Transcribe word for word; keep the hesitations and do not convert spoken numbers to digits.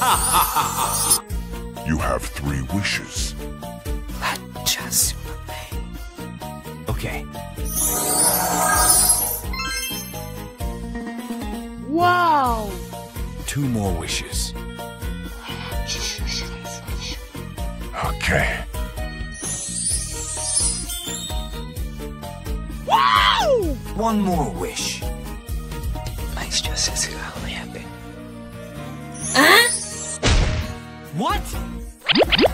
You have three wishes. Let's just play. Okay. Wow! Two more wishes. Okay. Wow! One more wish. Nice justice is only happy. Huh? What?